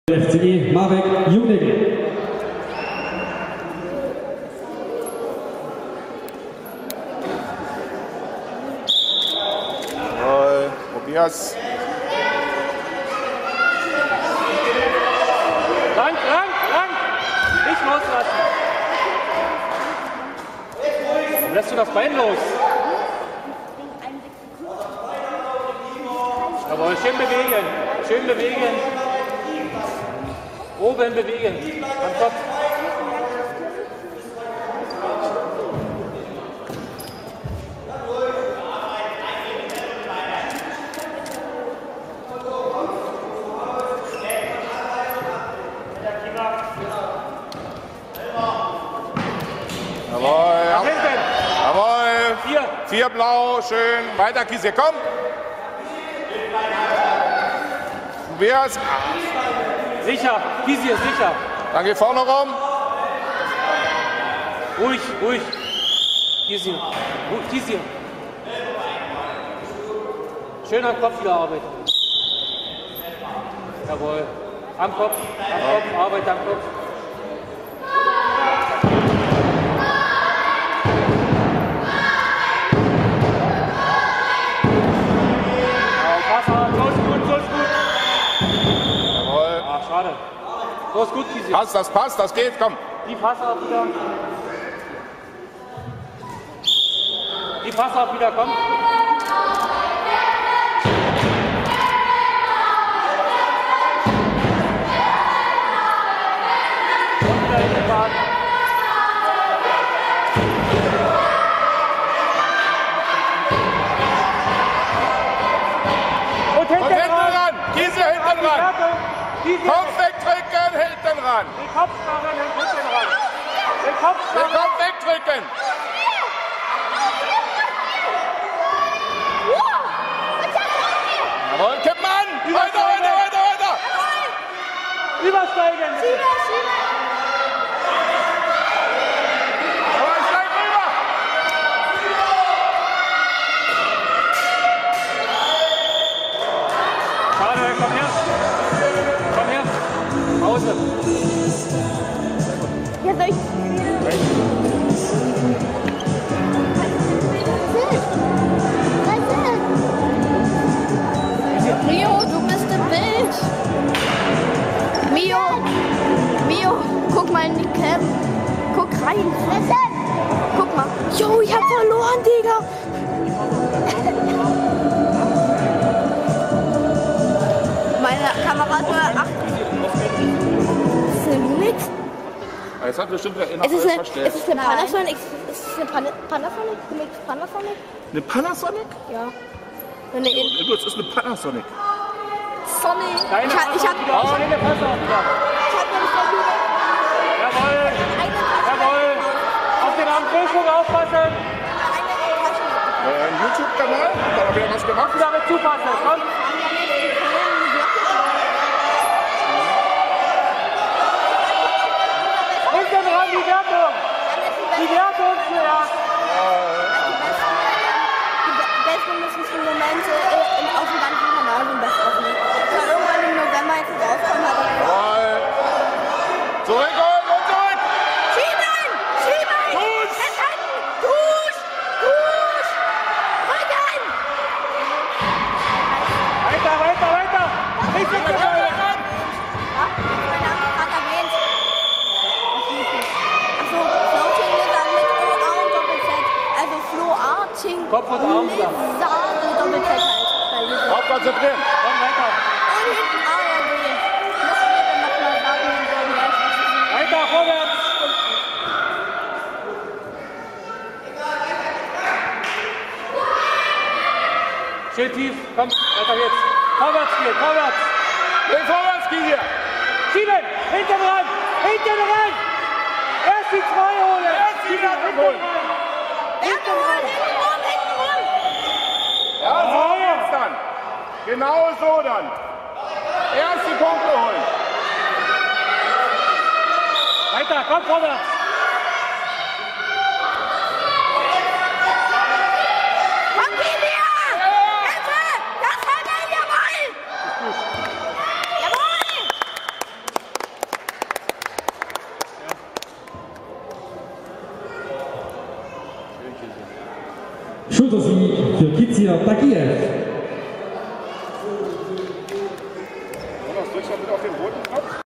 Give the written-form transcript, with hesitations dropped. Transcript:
FCE Marek Jungnickel. Jawohl, probier's. Lang! Nicht loslassen! Dann lässt du das Bein los. Jawohl, schön bewegen. Oben bewegen, am Kopf. Jawohl, Nach hinten. jawohl. 4. 4 blau, schön. Weiter, Khizir, komm. Probier's. Sicher, Khizir, sicher. Dann geh vorne rum. Ruhig. Khizir. Khizir. Schön am Kopf wieder arbeiten. Jawohl. Am Kopf, Arbeit am Kopf. Schade. So ist gut, Khizir. Passt, das geht, komm. Die Passe auch wieder. Komm. Und wieder hinten warten. Und hinten ran. Khizir, hinten ran. Kopf wegdrücken, hinten ran. Den Kopf starren, hinten ran. Den Kopf wegdrücken. Jawohl, kippen an. Weiter. Übersteigen. Jawohl, steig rüber. Schade, komm her. Pause. Ja, soll ich? Mio, du bist im Bild. Mio, guck mal in die Cam. Guck rein. Guck mal. Jo, ich hab verloren, Digga. Meine Kameraden 8. Ist eine Lumix? Es hat bestimmt der Es ist eine Panasonic. Ist es eine Panasonic? Panasonic? Eine Panasonic? Ja. Du, es ist eine Panasonic. Sonic. Deine Ich hab Passe auch wieder. Jawohl. Auf den Armdrehschwung aufpassen. Ein YouTube-Kanal, da haben wir was gemacht. Damit zupassen. Komm. Hinten ran, die Wertung zuerst. Die besten müssen im Moment auf dem ganzen Kanal so best aufnehmen. Ich war irgendwann im November jetzt rauskommen. Jawohl. Zurückholen und zurück. Schieben! Push! Festhalten! Push! Rücken! Weiter. Nicht so schnell. Kopf und Arm da. Doppelzeit halt. Kopf konzentrieren. Komm weiter. Und hinten ARD. Nochmal warten. Weiter, vorwärts. Schön tief. Komm, weiter geht's. Vorwärts spielen. Geh vorwärts, Khizir. Schieben. Hinten ran. Erst die 2 holen. Ja, so jetzt dann. Genau so dann. Erst die Punkte holen. Weiter, komm vorwärts. Schultersieg für Khizir Dagiev. Und das Durchschnitt mit auf den roten Knopf.